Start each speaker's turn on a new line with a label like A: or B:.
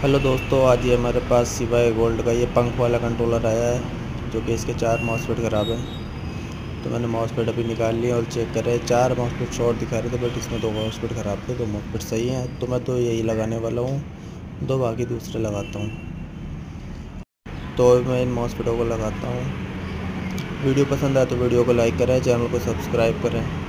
A: Hello दोस्तों, आज ये हमारे पास सिवाय गोल्ड का ये पंख वाला कंट्रोलर आया है जो कि इसके 4 मॉसफेट ख़राब हैं। तो मैंने मॉसफेट अभी निकाल लिया और चेक करे 4 मॉसफेट शॉर्ट दिखा रहे थे, बट इसमें 2 मॉसफेट ख़राब थे, 2 मॉसफेट सही हैं। तो मैं तो यही लगाने वाला हूँ, 2 बाकी दूसरे लगाता हूँ। तो मैं इन मॉसफेटों को लगाता हूँ। वीडियो पसंद आए तो वीडियो को लाइक करें, चैनल को सब्सक्राइब करें।